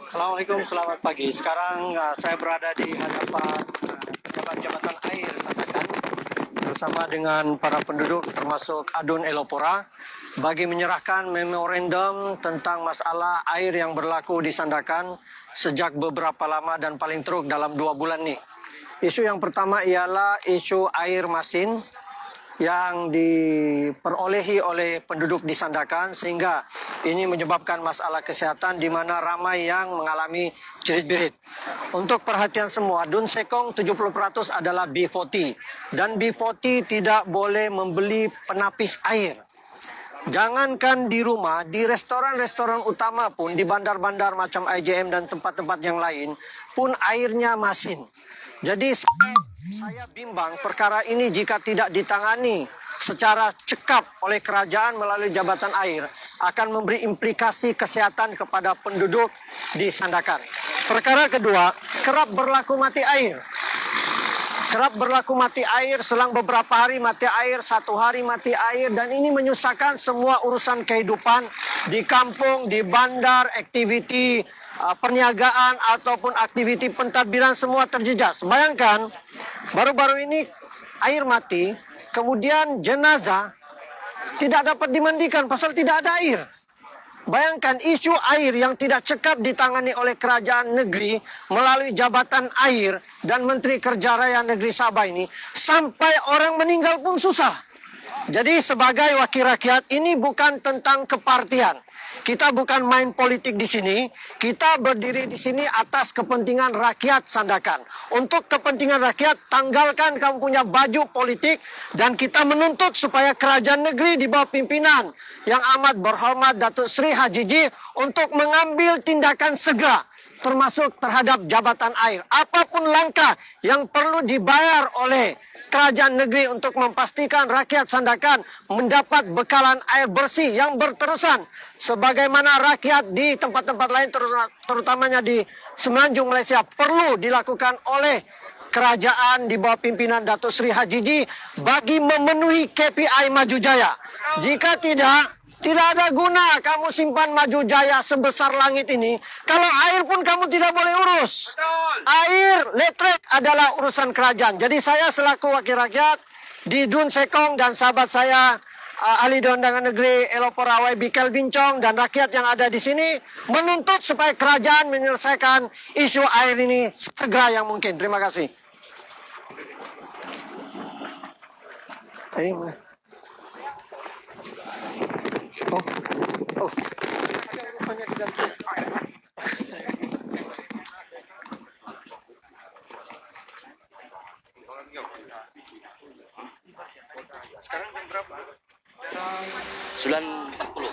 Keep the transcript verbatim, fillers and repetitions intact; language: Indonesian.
Assalamualaikum, selamat pagi. Sekarang uh, saya berada di hadapan uh, pejabat Jabatan Air Sandakan bersama dengan para penduduk termasuk Adun Elopora bagi menyerahkan memorandum tentang masalah air yang berlaku di Sandakan sejak beberapa lama dan paling teruk dalam dua bulan ini. Isu yang pertama ialah isu air masin yang diperolehi oleh penduduk di Sandakan sehingga ini menyebabkan masalah kesehatan di mana ramai yang mengalami jerit-jerit. Untuk perhatian semua, Dun Sekong tujuh puluh peratus adalah B empat puluh dan B empat puluh tidak boleh membeli penapis air. Jangankan di rumah, di restoran-restoran utama pun, di bandar-bandar macam I J M dan tempat-tempat yang lain pun airnya masin. Jadi saya, saya bimbang perkara ini jika tidak ditangani secara cekap oleh kerajaan melalui jabatan air akan memberi implikasi kesehatan kepada penduduk di Sandakan. Perkara kedua, kerap berlaku mati air. Kerap berlaku mati air, selang beberapa hari mati air, satu hari mati air, dan ini menyusahkan semua urusan kehidupan di kampung, di bandar, aktiviti uh, perniagaan ataupun aktiviti pentadbiran semua terjejas. Bayangkan, baru-baru ini air mati, kemudian jenazah tidak dapat dimandikan pasal tidak ada air. Bayangkan isu air yang tidak cekap ditangani oleh kerajaan negeri melalui jabatan air dan Menteri Kerja Raya Negeri Sabah ini sampai orang meninggal pun susah. Jadi sebagai wakil rakyat ini bukan tentang kepartian. Kita bukan main politik di sini, kita berdiri di sini atas kepentingan rakyat Sandakan. Untuk kepentingan rakyat, tanggalkan kamu punya baju politik dan kita menuntut supaya kerajaan negeri di bawah pimpinan yang amat berhormat Datuk Seri Hajiji untuk mengambil tindakan segera termasuk terhadap jabatan air. Apapun langkah yang perlu dibayar oleh kerajaan negeri untuk memastikan rakyat Sandakan mendapat bekalan air bersih yang berterusan sebagaimana rakyat di tempat-tempat lain terutamanya di Semenanjung Malaysia perlu dilakukan oleh kerajaan di bawah pimpinan Datuk Seri Hajiji bagi memenuhi K P I Maju Jaya. Jika tidak, tidak ada guna kamu simpan Maju Jaya sebesar langit ini kalau air pun kamu tidak boleh urus. Air, listrik adalah urusan kerajaan. Jadi saya selaku wakil rakyat di Dun Sekong dan sahabat saya uh, ahli di undangan negeri Elopora Y B Kelvin Chong dan rakyat yang ada di sini menuntut supaya kerajaan menyelesaikan isu air ini segera yang mungkin. Terima kasih. Ini mana? Oh, oh. Sekarang jam berapa? sembilan empat puluh.